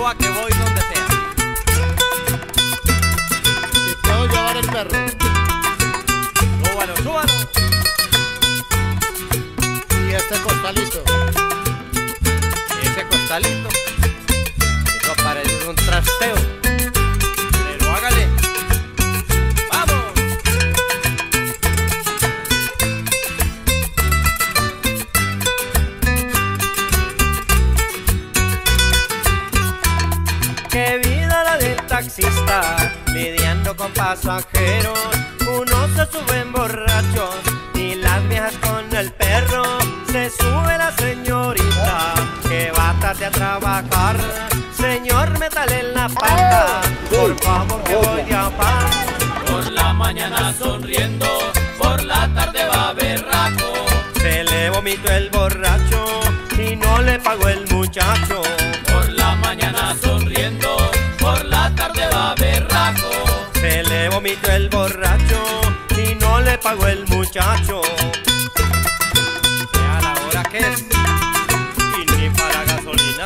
suba que voy donde sea. ¿Y puedo llevar el perro? Súbalo, súbalo. Y este costalito. Ese costalito. Eso parece un trasteo. Pero hágale. ¡Vamos! Qué vida la del taxista, lidiando con pasajeros. Unos se suben borrachos y las viejas con el perro. Se sube la señorita que va tarde a trabajar. Señor, métale en la pata, por favor que voy de afán. Por la mañana sonriendo, por la tarde va berraco. Se le vomitó el borracho y no le pagó el muchacho. Por la mañana sonriendo, por la tarde va berraco. Se le vomitó el borracho y no le pagó el muchacho. Vea la hora que es y ni para gasolina.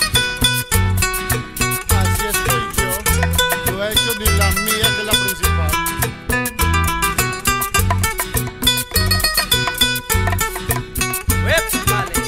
Así estoy yo. No he hecho ni la mía, que es la principal. ¡Épale!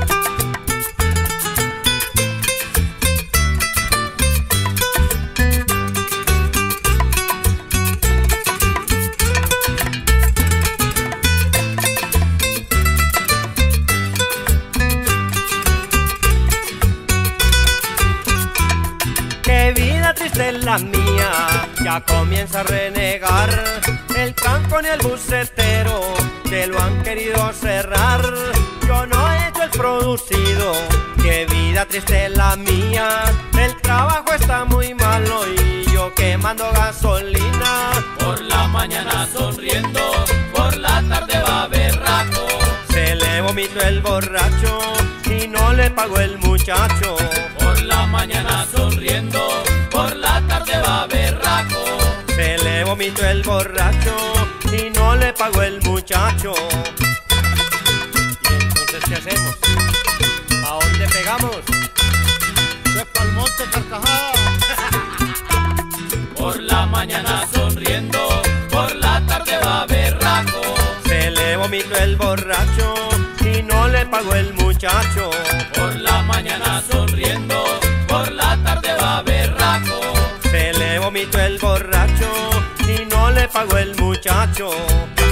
Qué vida triste es la mía, ya comienza a renegar. El canco ni el bucetero que lo han querido cerrar. Yo no he hecho el producido, qué vida triste es la mía. El trabajo está muy malo y yo quemando gasolina. Por la mañana sonriendo, por la tarde va berraco. Se le vomitó el borracho y no le pagó el muchacho. Por la mañana sonriendo, por la tarde va berraco. Se le vomitó el borracho y no le pagó el muchacho. ¿Y entonces qué hacemos? ¿A dónde pegamos? Es pa'l monte, Carcajada. Por la mañana sonriendo, por la tarde va berraco. Se le vomitó el borracho y no le pagó el muchacho. Por la mañana sonriendo, por la tarde va berraco. Se le vomitó el borracho y no le pagó el muchacho.